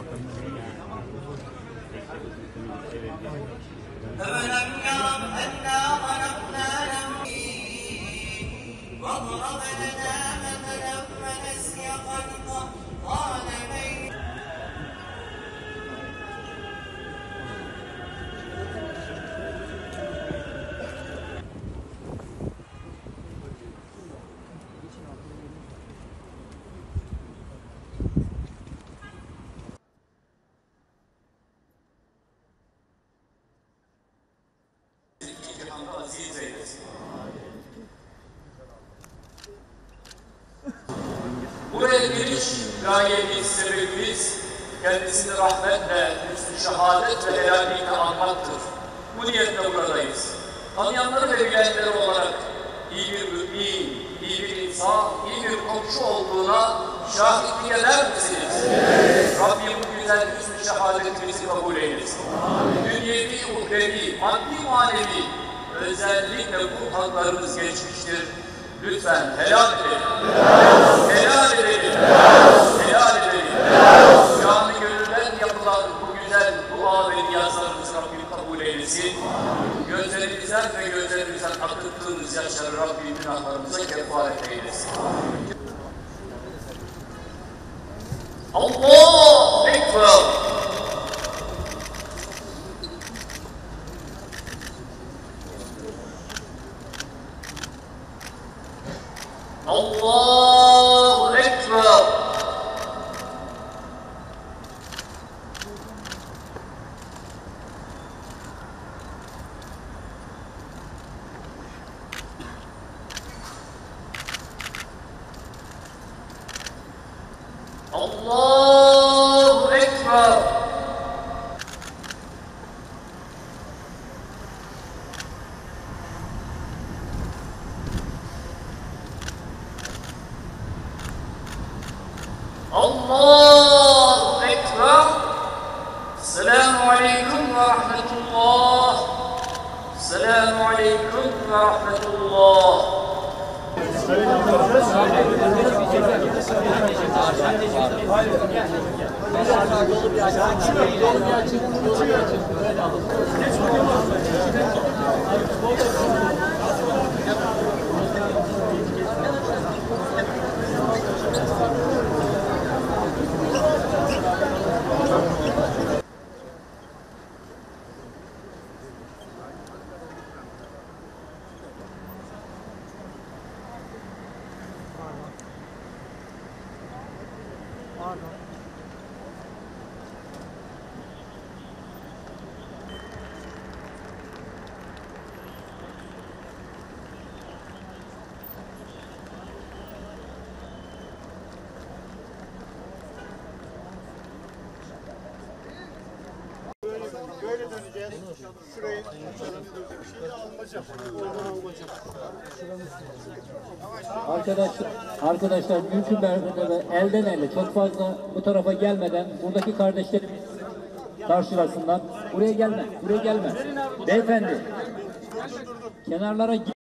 أَوَلَمْ يَرَوْا أَنَّا خَلَقْنَا لَهُم وَضَرَبَ لَنَا مَثَلًا فَنَسِيَ خَلْقَهُ قَالَ مَن aziz eylesin. Buraya geliş gayemiz, sebebimiz kendisini rahmetle, hüsnü şehadet ve helallikle anmaktır. Bu niyetle buradayız. Tanıyanları ve bilenleri olarak iyi bir mümin, iyi bir insan, iyi bir komşu olduğuna şahitlik eder misiniz? Evet. Rabbim bu güzel hüsnü şehadetimizi kabul eylesin. Dünyevi, uhrevi, maddi, manevi özellikle bu haklarımız geçmiştir. Lütfen helal edelim. Helal edelim. Helal edelim. Canı gönülden yapılan bu güzel dua ve niyazlarımızı Rabbim kabul eylesin. Gözlerimizden ve gözlerimizden akıttığımız yaşları Rabbim günahlarımıza kefaret eylesin. Allahu Ekber. Allahu Ekber. Allahu Ekber. Allahu Ekber. Selamun Aleyküm ve Rahmetullah. Selamun Aleyküm ve Rahmetullah. Böyle döneceğiz. Şurayı şimdi alınacak. Arkadaşlar mümkün mertebe elden ele çok fazla bu tarafa gelmeden buradaki kardeşlerimiz karşılasınlar. Buraya gelme, buraya gelme. Beyefendi, kenarlara